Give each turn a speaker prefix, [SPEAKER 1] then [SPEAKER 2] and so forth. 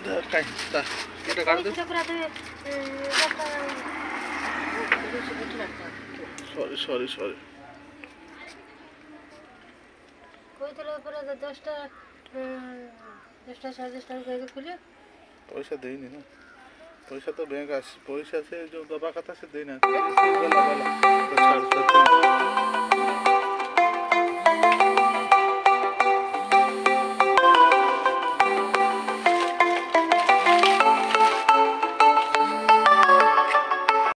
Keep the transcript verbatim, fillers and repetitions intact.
[SPEAKER 1] काई ता एटा काट दे सॉरी सॉरी सॉरी
[SPEAKER 2] कोई तो पर दस टा दस टा साढ़े दस टा के खुले
[SPEAKER 1] पैसा देनी ना पैसा तो बैंक आस पैसा से जो दबा कथा से देना गला गला तो छाड़